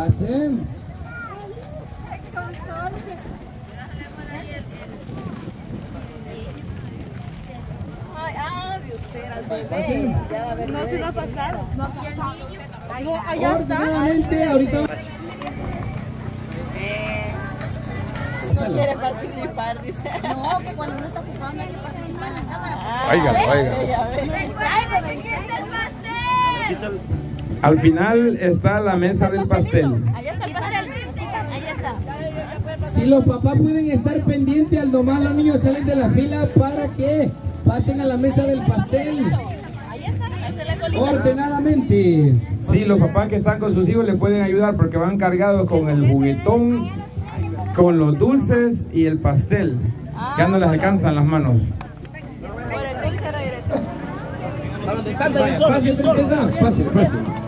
Pasen. Pasen. No se va a pasar. No, allá Ordenadamente, ahorita. no quiere participar, dice. No, que cuando uno está ocupando hay que participar en la cámara. Oiga. Al final está la mesa del pastel. Allá está el pastel. Ahí está. Si los papás pueden estar pendientes, al nomás los niños salen de la fila para que pasen a la mesa del pastel. Ahí está, hace la colita. Ordenadamente. Sí, los papás que están con sus hijos les pueden ayudar porque van cargados con el juguetón, con los dulces y el pastel. Ya no les alcanzan las manos. Por el dulce regresa. Pase, princesa, pase.